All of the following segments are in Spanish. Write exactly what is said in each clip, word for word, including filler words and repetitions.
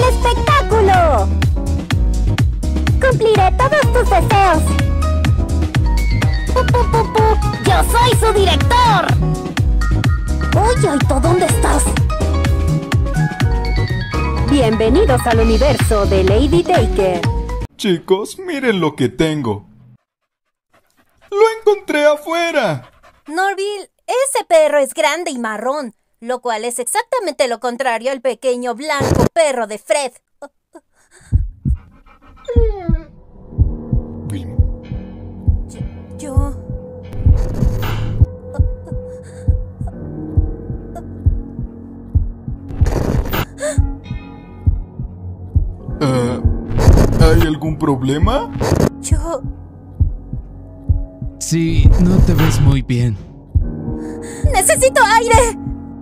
¡Espectáculo! Cumpliré todos tus deseos. ¡Pu, pu, pu, pu! ¡Yo soy su director! Oye, Aito, ¿dónde estás? Bienvenidos al universo de Lady Daycare. Chicos, miren lo que tengo. ¡Lo encontré afuera! Norville, ese perro es grande y marrón, lo cual es exactamente lo contrario al pequeño blanco perro de Fred. Wilma. Yo... Uh, ¿Hay algún problema? Yo... Sí, no te ves muy bien. ¡Necesito aire!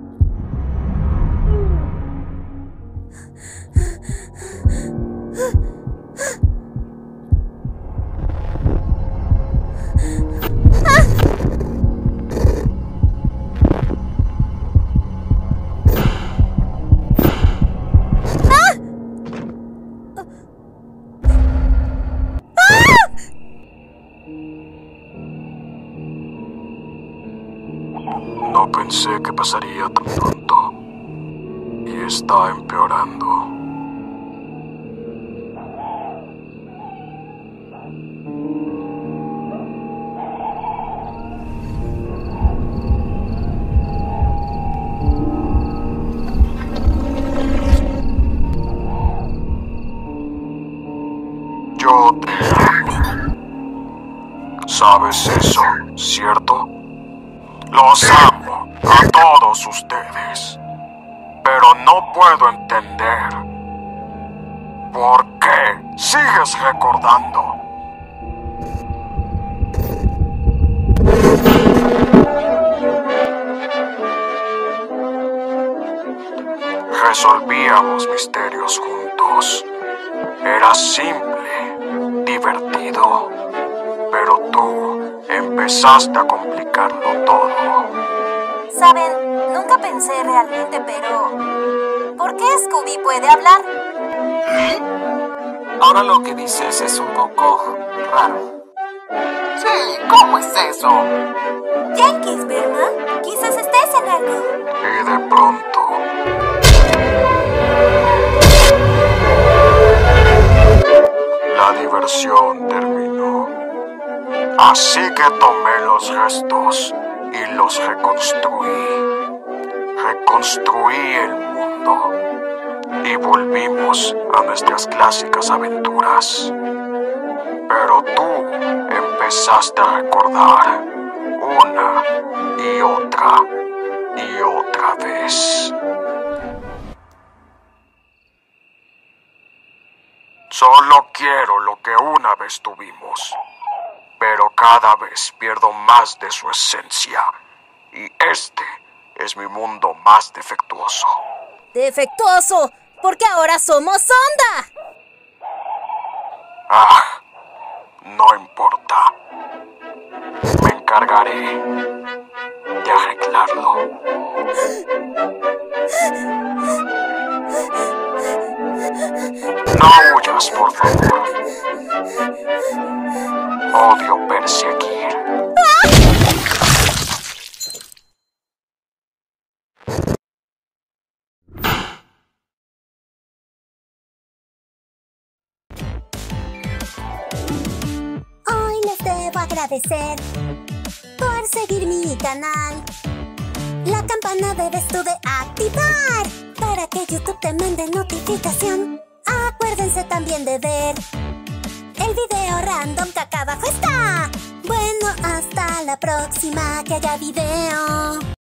No pensé que pasaría tan pronto. Y está empeorando. Yo te amo. ¿Sabes eso, cierto? Los amo a todos ustedes, pero no puedo entender por qué sigues recordando. Resolvíamos misterios juntos. Era simple, divertido, pero tú empezaste a complicarlo todo. Saben, nunca pensé realmente, pero... ¿por qué Scooby puede hablar? Ahora lo que dices es un poco raro. Sí, ¿cómo es eso? Yankees, ¿verdad? Quizás estés en algo. Y de pronto... la diversión terminó. Así que tomé los restos y los reconstruí. Reconstruí el mundo. Y volvimos a nuestras clásicas aventuras. Pero tú empezaste a recordar una y otra y otra vez. Solo quiero lo que una vez tuvimos, pero cada vez pierdo más de su esencia, y este es mi mundo más defectuoso. ¡Defectuoso! Porque ahora somos Onda. Ah, no importa. Me encargaré de arreglarlo. No huyas, por favor. Odio perseguir. Hoy les debo agradecer por seguir mi canal. La campana debes tú de activar para que YouTube te mande notificación. Acuérdense también de ver el video random que acá abajo está. Bueno, hasta la próxima que haya video.